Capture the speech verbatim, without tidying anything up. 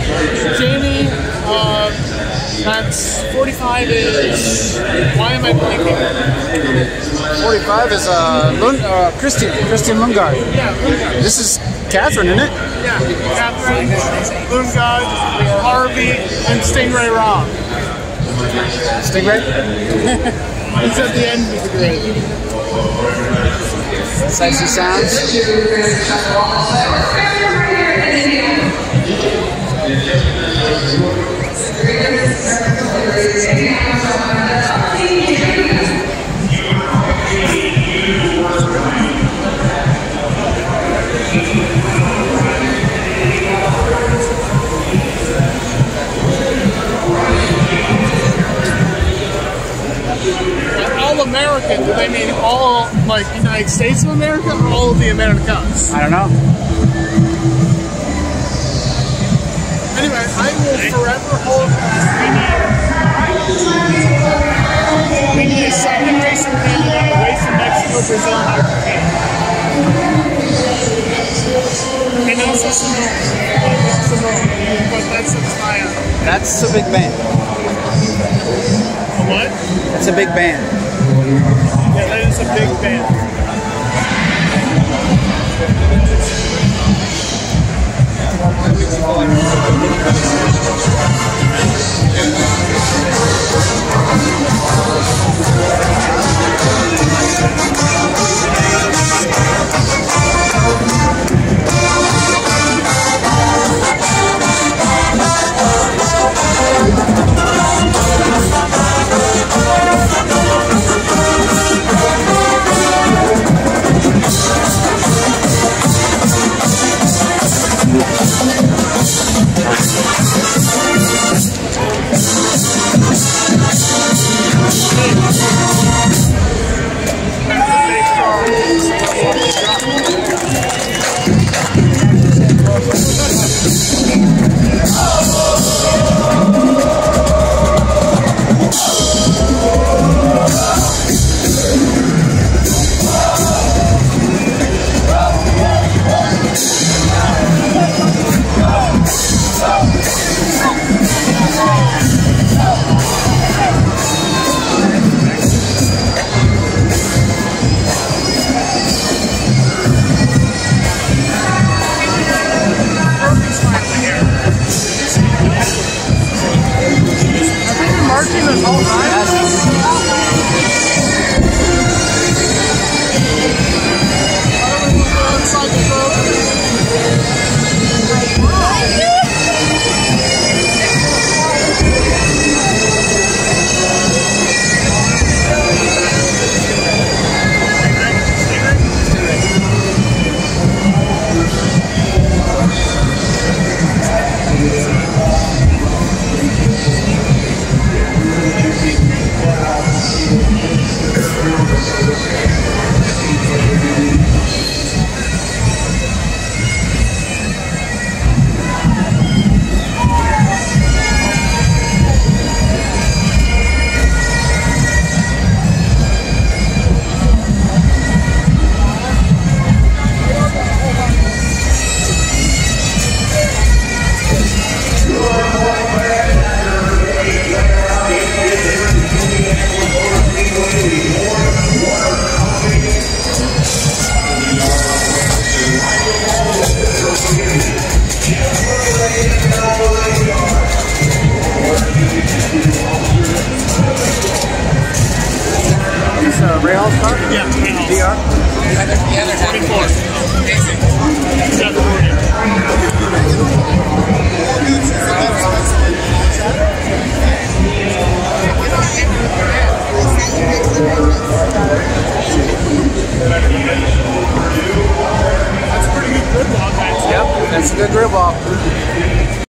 Jamie, uh, that's forty-five is, why am I blanking? forty-five is uh, Lund, uh, Christian, Christian Lundgaard. Yeah, Lundgaard. This is Catherine, isn't it? Yeah, Catherine, Lundgaard, Harvey, and Stingray Rob. Stingray? He's at the end of the grid. Sexy sounds. All American, do they mean all, like, United States of America or all of the Americas? I don't know. Anyway, I will forever hold we need a second race in Canada away from Mexico, Brazil, and Argentina. And also Samoa. Samoa. But that's expired. That's a big band. A what? That's a big band. Yeah, that is a big band. That's a good grip ball.